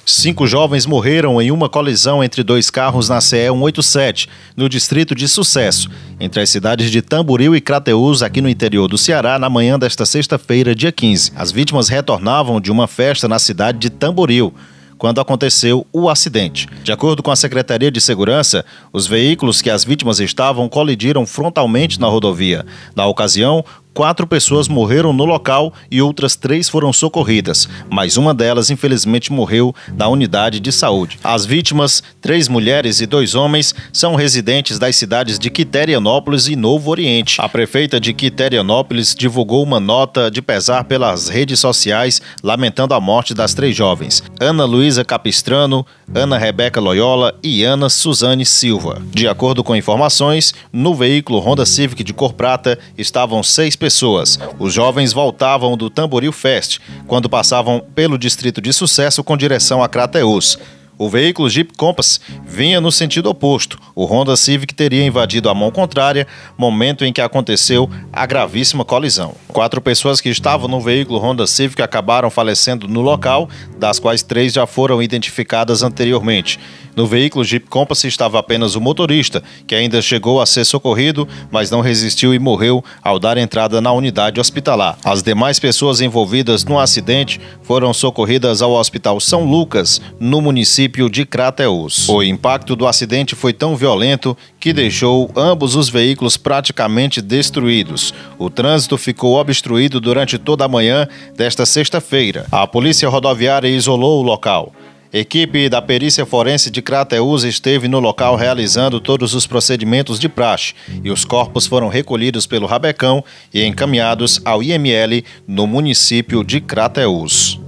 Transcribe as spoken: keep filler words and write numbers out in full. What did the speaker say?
Cinco jovens morreram em uma colisão entre dois carros na C E cento e oitenta e sete, no distrito de Sucesso, entre as cidades de Tamboril e Crateús, aqui no interior do Ceará, na manhã desta sexta-feira, dia quinze. As vítimas retornavam de uma festa na cidade de Tamboril, quando aconteceu o acidente. De acordo com a Secretaria de Segurança, os veículos que as vítimas estavam colidiram frontalmente na rodovia. Na ocasião, quatro pessoas morreram no local e outras três foram socorridas, mas uma delas, infelizmente, morreu na unidade de saúde. As vítimas, três mulheres e dois homens, são residentes das cidades de Quiterianópolis e Novo Oriente. A prefeita de Quiterianópolis divulgou uma nota de pesar pelas redes sociais, lamentando a morte das três jovens: Ana Luísa Capistrano, Ana Rebeca Loyola e Ana Suzane Silva. De acordo com informações, no veículo Honda Civic de cor prata estavam seis pessoas. pessoas. Os jovens voltavam do Tamboril Fest, quando passavam pelo distrito de Sucesso com direção a Crateús. O veículo Jeep Compass vinha no sentido oposto. O Honda Civic teria invadido a mão contrária, momento em que aconteceu a gravíssima colisão. Quatro pessoas que estavam no veículo Honda Civic acabaram falecendo no local, das quais três já foram identificadas anteriormente. No veículo Jeep Compass estava apenas o motorista, que ainda chegou a ser socorrido, mas não resistiu e morreu ao dar entrada na unidade hospitalar. As demais pessoas envolvidas no acidente foram socorridas ao Hospital São Lucas, no município de Crateús. O impacto do acidente foi tão violento que deixou ambos os veículos praticamente destruídos. O trânsito ficou obstruído durante toda a manhã desta sexta-feira. A Polícia Rodoviária isolou o local. Equipe da Perícia Forense de Crateús esteve no local realizando todos os procedimentos de praxe e os corpos foram recolhidos pelo Rabecão e encaminhados ao I M L no município de Crateús.